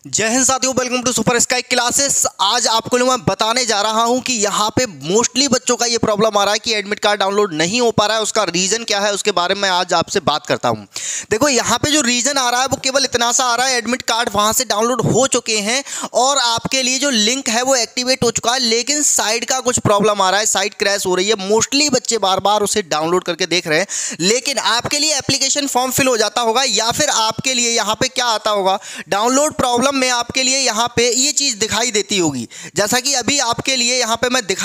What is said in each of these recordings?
जय हिंद साथियों, welcome to super sky classes. आज आपको मैं बताने जा रहा हूं कि यहाँ पे मोस्टली बच्चों का ये प्रॉब्लम आ रहा है कि एडमिट कार्ड डाउनलोड नहीं हो पा रहा है। उसका रीज़न क्या है उसके बारे में आज आपसे बात करता हूं। देखो, यहाँ पे जो रीज़न आ रहा है वो केवल इतना सा आ रहा है, एडमिट कार्ड वहाँ से डाउनलोड हो चुके हैं और आपके लिए जो लिंक है वो एक्टिवेट हो चुका है, लेकिन साइट का कुछ प्रॉब्लम आ रहा है, साइट क्रैश हो रही है। मोस्टली बच्चे बार बार उसे डाउनलोड करके देख रहे हैं, लेकिन आपके लिए एप्लीकेशन फॉर्म फिल हो जाता होगा या फिर आपके लिए यहाँ पे क्या आता होगा, डाउनलोड प्रॉब्लम में आपके लिए यहाँ पे ये चीज़ दिखाई देती होगी। जैसा कि अभी आपके लिए यहाँ पे मैं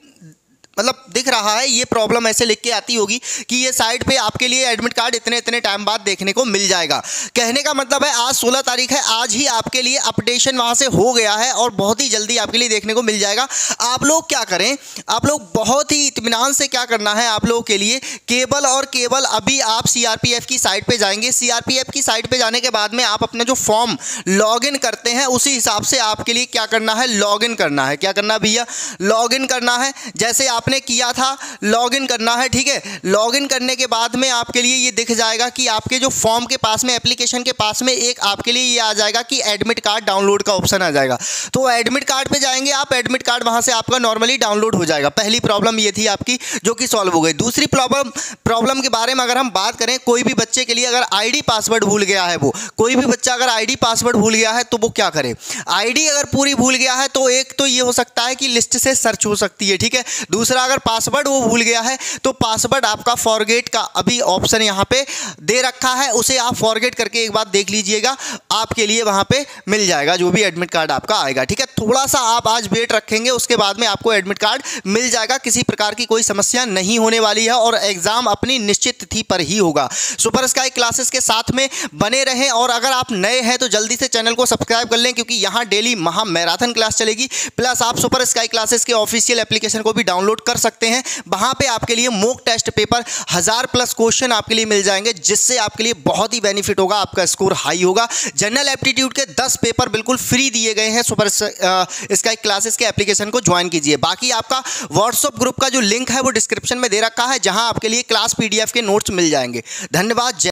दिख रहा है, ये प्रॉब्लम ऐसे लिख के आती होगी कि ये साइट पे आपके लिए एडमिट कार्ड इतने इतने टाइम बाद देखने को मिल जाएगा। कहने का मतलब है आज 16 तारीख है, आज ही आपके लिए अपडेशन वहाँ से हो गया है और बहुत ही जल्दी आपके लिए देखने को मिल जाएगा। आप लोग क्या करें, आप लोग बहुत ही इत्मीनान से क्या करना है, आप लोगों के लिए केवल और केवल अभी आप CRPF की साइट पर जाएंगे। CRPF की साइट पर जाने के बाद में आप अपना जो फॉर्म लॉगिन करते हैं उसी हिसाब से आपके लिए क्या करना है, लॉगिन करना है। क्या करना भैया, लॉगिन करना है। जैसे आपने किया था लॉगिन करना है, ठीक है। लॉगिन करने के बाद में आपके लिए ये दिख जाएगा कि आपके जो फॉर्म के पास में, एप्लीकेशन के पास में एक आपके लिए ये आ जाएगा कि एडमिट कार्ड डाउनलोड का ऑप्शन आ जाएगा। तो एडमिट कार्ड पे जाएंगे आप, एडमिट कार्ड वहां से आपका नॉर्मली डाउनलोड हो जाएगा। पहली प्रॉब्लम ये थी आपकी जो कि सॉल्व हो गई। दूसरी प्रॉब्लम के बारे में अगर हम बात करें, कोई भी बच्चे के लिए अगर ID पासवर्ड भूल गया है, वो कोई भी बच्चा अगर ID पासवर्ड भूल गया है तो वो क्या करे। ID अगर पूरी भूल गया है तो एक तो ये हो सकता है कि लिस्ट से सर्च हो सकती है, ठीक है। दूसरा, अगर पासवर्ड वो भूल गया है तो पासवर्ड आपका फॉरगेट का अभी ऑप्शन यहाँ पे दे रखा है, उसे आप फॉरगेट करके एक बार देख लीजिएगा, आपके लिए वहाँ पे मिल जाएगा जो भी एडमिट कार्ड आपका आएगा, ठीक है। थोड़ा सा आप आज वेट रखेंगे, उसके बाद में आपको एडमिट कार्ड मिल जाएगा। किसी प्रकार की कोई समस्या नहीं होने वाली है और एग्जाम अपनी निश्चित तिथि पर ही होगा। सुपर स्काई क्लासेस के साथ में बने रहें और अगर आप नए हैं तो जल्दी से चैनल को सब्सक्राइब कर लें, क्योंकि यहाँ डेली महा मैराथन क्लास चलेगी। प्लस आप सुपर स्काई क्लासेस के ऑफिशियल एप्लीकेशन को भी डाउनलोड कर सकते हैं। वहां पे आपके लिए मॉक टेस्ट पेपर 1000+ क्वेश्चन आपके लिए मिल जाएंगे, जिससे आपके लिए बहुत ही बेनिफिट होगा, आपका स्कोर हाई होगा। जनरल एप्टीट्यूड के 10 पेपर बिल्कुल फ्री दिए गए हैं। सुपर स्काई क्लासेस के एप्लीकेशन को ज्वाइन कीजिए। बाकी आपका व्हाट्सएप ग्रुप का जो लिंक है वो डिस्क्रिप्शन में दे रखा है, जहां आपके लिए क्लास PDF के नोट्स मिल जाएंगे। धन्यवाद।